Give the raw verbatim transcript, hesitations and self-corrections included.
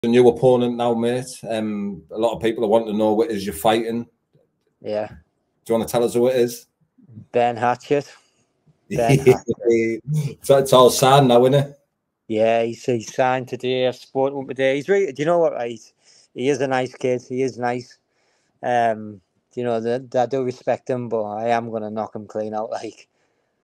a new opponent now, mate. Um, a lot of people are wanting to know what is you're fighting. Yeah. Do you want to tell us who it is? Ben Hatchett. Ben Hatchett. So it's all sad now, isn't it? Yeah, he's, he's signed today. I've spoken to him today. He's really, do you know what, right? He is a nice kid. He is nice. Um, you know, the, I do respect him, but I am going to knock him clean out. Like,